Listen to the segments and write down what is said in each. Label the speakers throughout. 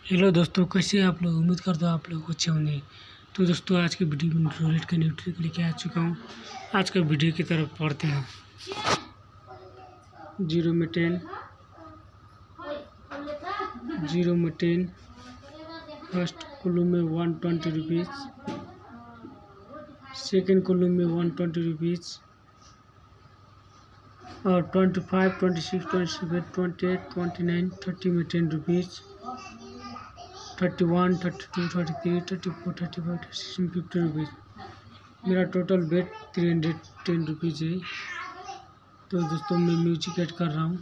Speaker 1: Hello दोस्तों, कैसे आप लोग। उम्मीद करता हूँ आप लोग अच्छे होंगे। तो दोस्तों, आज के वीडियो में रोलेट का न्यू ट्रिक लेके आ चुका हूँ। आज का वीडियो की तरफ पढ़ते हैं। 0 में 10, 0 में 10, फर्स्ट कुल्लू में 120 रुपीज़, सेकेंड कुल्लू में 120 रुपीज़ और 25, 26, 27, 28, 29, 30 में 10 रुपीज़, 31, 32, 33, 34, 35, 36 में 50 रुपीज़। मेरा टोटल बेट 310 रुपीज़ है। तो दोस्तों, मैं म्यूजिक ऐड कर रहा हूँ।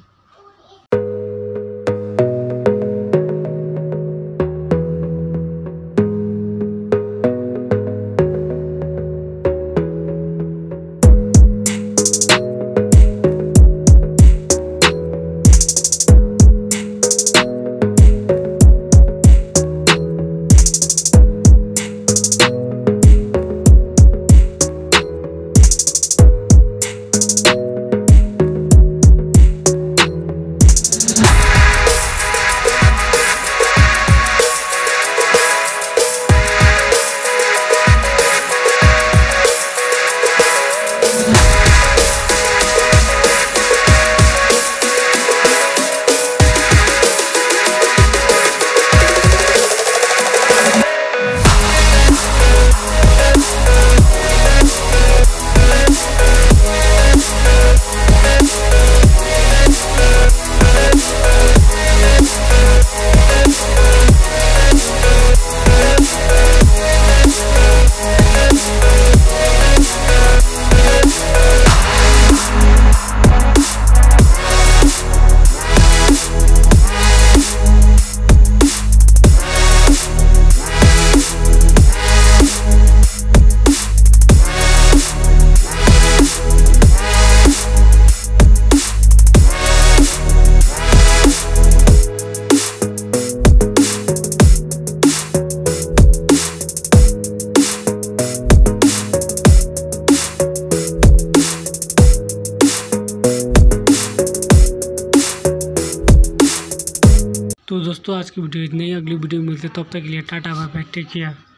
Speaker 1: तो दोस्तों, आज की वीडियो इतनी ही। अगली वीडियो में मिलते, तब तक के लिए tata bye bye, take care.